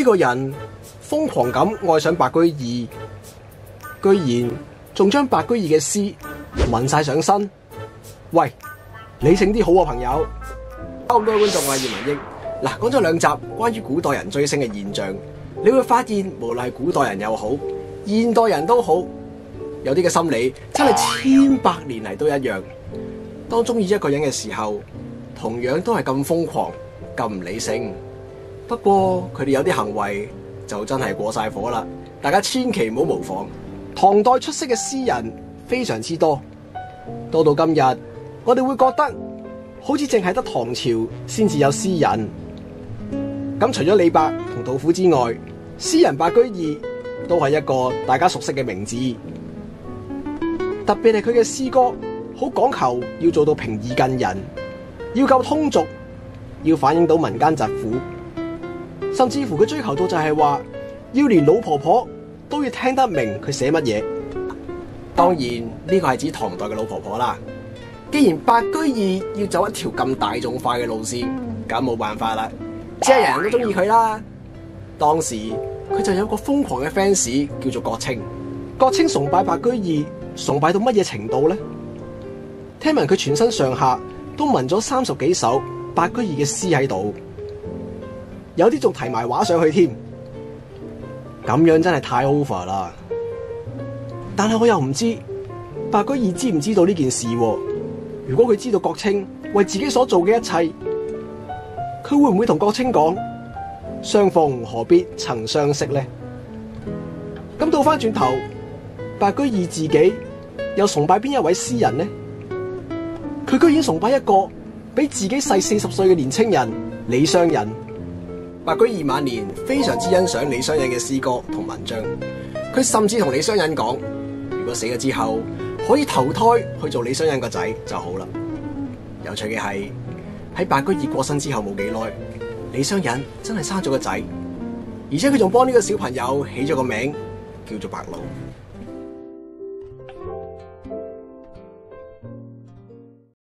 個人瘋狂咁愛上白居易，居然仲將白居易嘅詩紋晒上身。喂，理性啲好啊，朋友！咁多位觀眾，我係葉文益。嗱，講咗2集關於古代人追星嘅現象，你會發現無論係古代人又好，現代人都好，有啲嘅心理真係千百年嚟都一樣。當中意一個人嘅時候，同樣都係咁瘋狂、咁唔理性。不過佢哋有啲行為就真係過晒火啦，大家千祈唔好模仿。唐代出色嘅詩人非常之多，到今日我哋會覺得好似淨係得唐朝先至有詩人。咁除咗李白同杜甫之外，詩人白居易都係一個大家熟悉嘅名字。特別係佢嘅詩歌好講求要做到平易近人，要夠通俗，要反映到民間疾苦，甚至乎佢追求到就係話要連老婆婆都要聽得明佢寫乜嘢。當然呢個係指唐代嘅老婆婆啦。既然白居易要走一條咁大眾化嘅路線，咁冇辦法啦，即係人人都中意佢啦。當時佢就有個瘋狂嘅 fans 叫做郭清。郭清崇拜白居易，崇拜到乜嘢程度呢？聽聞佢全身上下都紋咗30幾首白居易嘅詩喺度，有啲仲提埋畫上去添。咁樣真係太 over 啦！但係我又唔知白居易知唔知道呢件事喎？如果佢知道郭清為自己所做嘅一切，佢會唔會同郭清講相逢何必曾相識呢？咁倒翻轉頭，白居易自己又崇拜邊一位詩人呢？佢居然崇拜一個比自己細40歲嘅年青人李商隱。白居易晚年非常之欣賞李商隱嘅詩歌同文章，佢甚至同李商隱講，如果死咗之後可以投胎去做李商隱個仔就好啦。有趣嘅係喺白居易過身之後冇幾耐，李商隱真係生咗個仔，而且佢仲幫呢個小朋友起咗個名叫做白露。